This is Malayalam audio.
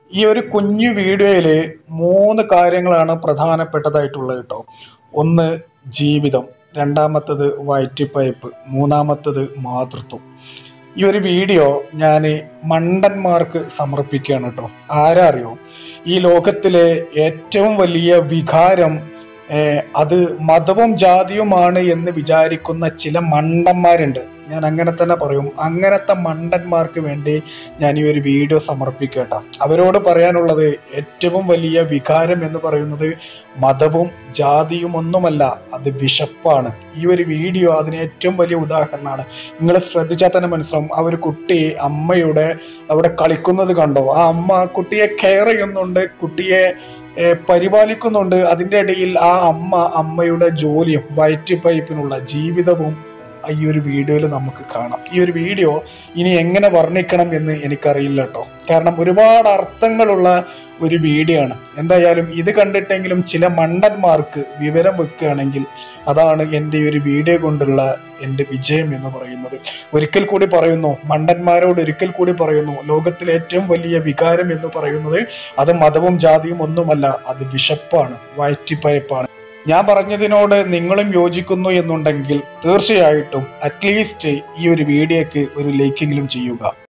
ഈ ഒരു കുഞ്ഞു വീഡിയോയിൽ 3 കാര്യങ്ങളാണ് പ്രധാനപ്പെട്ടതായിട്ടുള്ളത് കേട്ടോ. ഒന്ന് ജീവിതം, രണ്ടാമത്തത് വയറ്റിപ്പയപ്പ്, മൂന്നാമത്തത് മാതൃത്വം. ഈ ഒരു വീഡിയോ ഞാൻ മണ്ടന്മാർക്ക് സമർപ്പിക്കുകയാണ് കേട്ടോ. ആരാ അറിയോ? ഈ ലോകത്തിലെ ഏറ്റവും വലിയ വികാരം അത് മതവും ജാതിയുമാണ് എന്ന് വിചാരിക്കുന്ന ചില മണ്ടന്മാരുണ്ട്. ഞാൻ അങ്ങനെ തന്നെ പറയും. അങ്ങനത്തെ മണ്ടന്മാർക്ക് വേണ്ടി ഞാൻ ഈ ഒരു വീഡിയോ സമർപ്പിക്കട്ടെ. അവരോട് പറയാനുള്ളത്, ഏറ്റവും വലിയ വികാരം എന്ന് പറയുന്നത് മതവും ജാതിയും ഒന്നുമല്ല, അത് വിശപ്പാണ്. ഈ ഒരു വീഡിയോ അതിന് ഏറ്റവും വലിയ ഉദാഹരണമാണ്. നിങ്ങൾ ശ്രദ്ധിച്ചാൽ തന്നെ മനസ്സിലാവും. ആ ഒരു കുട്ടി അമ്മയുടെ അവിടെ കളിക്കുന്നത് കണ്ടോ? ആ അമ്മ കുട്ടിയെ കെയർ ചെയ്യുന്നുണ്ട്, കുട്ടിയെ പരിപാലിക്കുന്നുണ്ട്. അതിൻ്റെ ഇടയിൽ ആ അമ്മയുടെ ജോലിയും വയറ്റിപ്പയപ്പിനുള്ള ജീവിതവും ഈ ഒരു വീഡിയോയിൽ നമുക്ക് കാണാം. ഈ ഒരു വീഡിയോ ഇനി എങ്ങനെ വർണ്ണിക്കണം എന്ന് എനിക്കറിയില്ല കേട്ടോ. കാരണം ഒരുപാട് അർത്ഥങ്ങളുള്ള ഒരു വീഡിയോ ആണ്. എന്തായാലും ഇത് കണ്ടിട്ടെങ്കിലും ചില മണ്ടന്മാർക്ക് വിവരം വെക്കുകയാണെങ്കിൽ അതാണ് എൻ്റെ ഈ ഒരു വീഡിയോ കൊണ്ടുള്ള എൻ്റെ വിജയം എന്ന് പറയുന്നത്. ഒരിക്കൽ കൂടി പറയുന്നു, മണ്ടന്മാരോട് ഒരിക്കൽ കൂടി പറയുന്നു, ലോകത്തിലെ ഏറ്റവും വലിയ വികാരം എന്ന് പറയുന്നത് അത് മതവും ജാതിയും ഒന്നുമല്ല, അത് വിശപ്പാണ്, വയറ്റിപ്പയപ്പാണ്. ഞാൻ പറഞ്ഞതിനോട് നിങ്ങളും യോജിക്കുന്നു എന്നുണ്ടെങ്കിൽ തീർച്ചയായിട്ടും അറ്റ്ലീസ്റ്റ് ഈ ഒരു വീഡിയോക്ക് ഒരു ലൈക്കെങ്കിലും ചെയ്യുക.